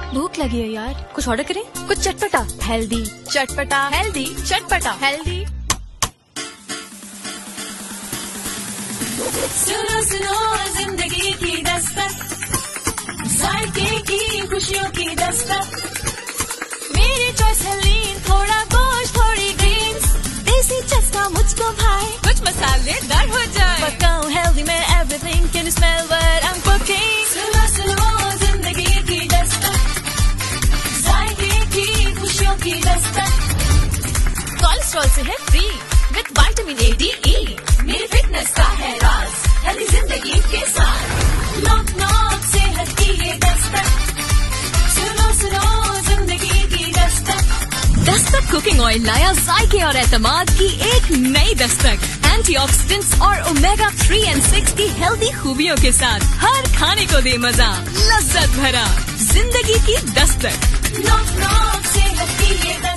भूख लगी है यार, कुछ ऑर्डर करें? कुछ चटपटा, हेल्दी, चटपटा, हेल्दी, चटपटा, हेल्दी। सुनो सुनो जिंदगी की दस्तक, जायके की खुशियों की दस्तक। मेरी चॉइस है लीन, थोड़ा गोश्त थोड़ी ग्रीन्स, देसी चस्का मुझको भाई, कुछ मसालेदार हो जाए। पकाऊं हेल्दी में everything, can you smell what I am cooking? सुनो सुनो जिंदगी की दस्तक, जायके की खुशियों की दस्तक। कोलेस्ट्रॉल से है free with vitamin A D E, मेरी फिटनेस का है राज, हेल्दी जिंदगी के साथ। नॉक नॉक सेहत की ये दस्तक, सुनो सुनो जिंदगी की दस्तक। दस्तक कुकिंग ऑयल लाया जायके और एतमाद की एक नई दस्तक, एंटीऑक्सीडेंट्स और ओमेगा 3 और 6 की हेल्दी खूबियों के साथ। हर खाने को दे मजा, लज्जत भरा, जिंदगी की दस्तक। नॉक नॉक सेहत की ये दस्तक।